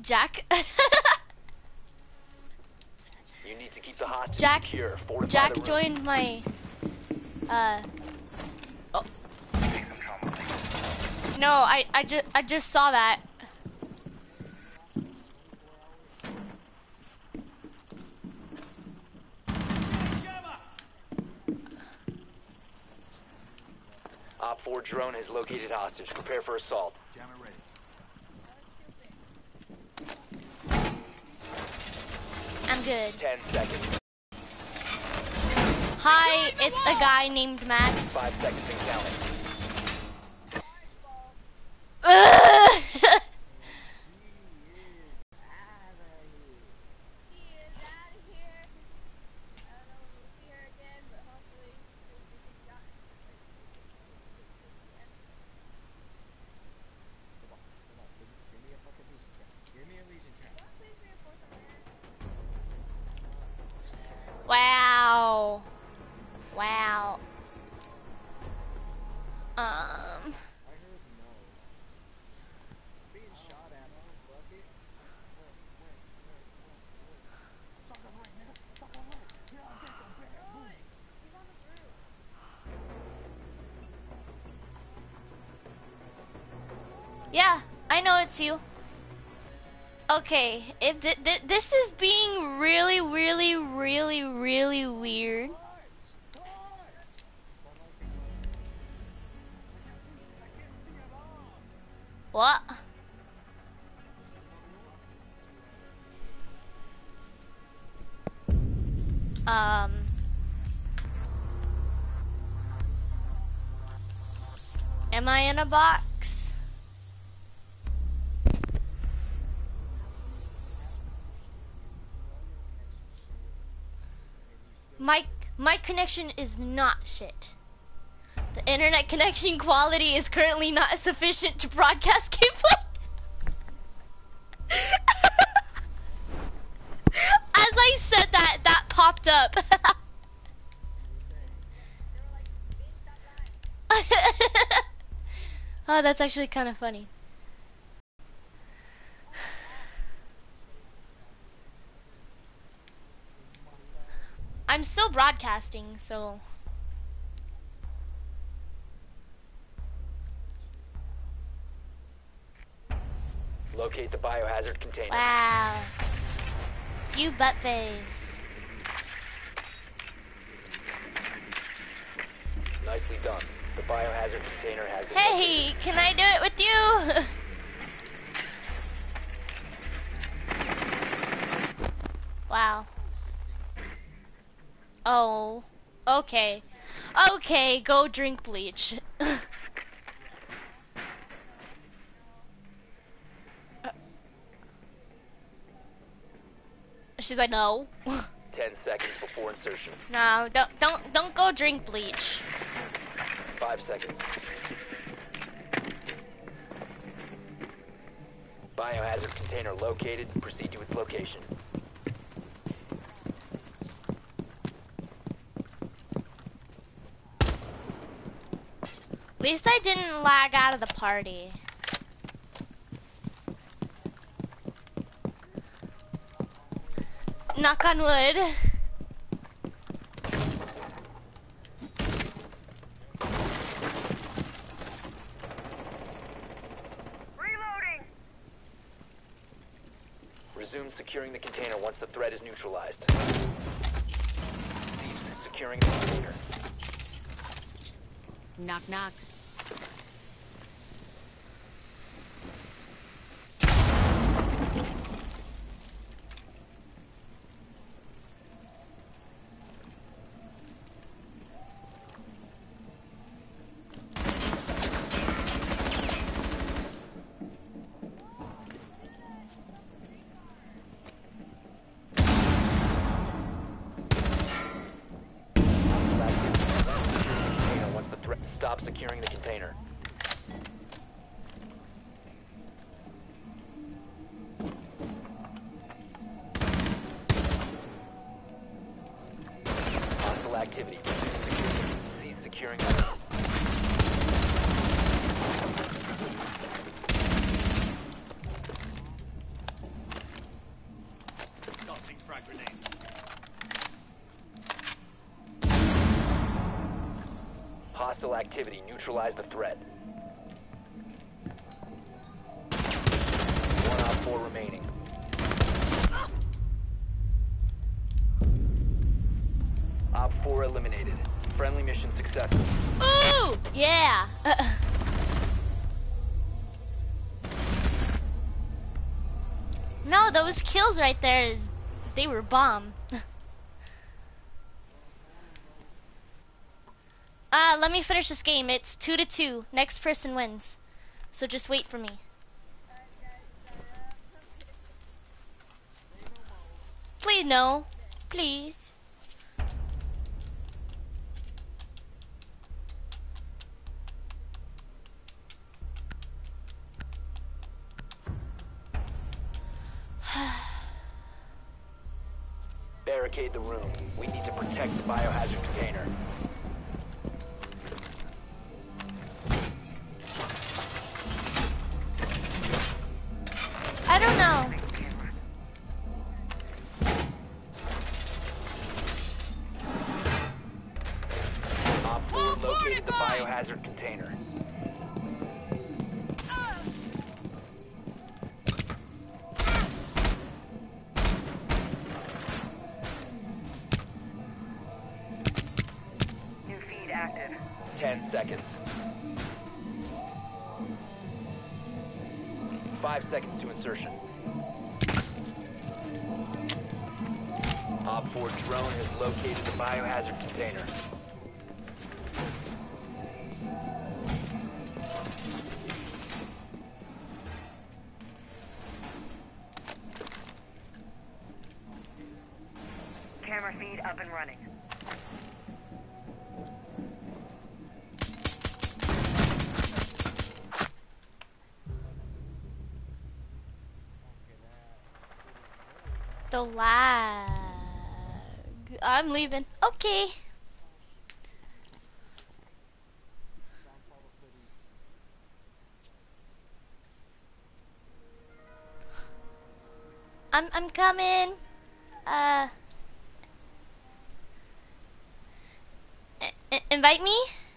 Jack. You need to keep the hostage Jack, secure. Fortify Jack the room. joined my, oh. No, I just saw that. Op 4 drone has located hostage. Prepare for assault. Jammer ready. I'm good. 10 seconds. Hi, it's a guy named Max. 5 seconds and counting. Wow. Wow. Yeah, I know it's you. Okay, this is being really, really, really, really weird. What? Am I in a box? My connection is not shit. The internet connection quality is currently not sufficient to broadcast gameplay. As I said that, that popped up. Oh, that's actually kind of funny. I'm still broadcasting, so... Locate the biohazard container. Wow. You butt face. Nicely done. The biohazard container has been Hey, can I do it with you? Wow. Oh, okay. Okay, go drink bleach. She's like, no. 10 seconds before insertion. No, don't go drink bleach. 5 seconds. Biohazard container located. Proceed to its location. At least I didn't lag out of the party. Knock on wood. Reloading. Resume securing the container once the threat is neutralized. Cease securing the container. Knock, knock. Stop securing the container. Hostile activity. Cease securing the Hostile activity. Neutralize the threat. One Op 4 remaining. Op 4 eliminated. Friendly mission successful. Ooh! Yeah! No, those kills right there, they were bomb. Let me finish this game. It's 2-2. Next person wins. So just wait for me. Please, no. Please. Barricade the room. We need to protect the biohazard container. I don't know. Op 4 located the biohazard container. New feed active. 10 seconds. 5 seconds to insertion. Op 4 drone has located the biohazard container. Camera feed up and running. The lag. I'm leaving. Okay. I'm coming. Invite me?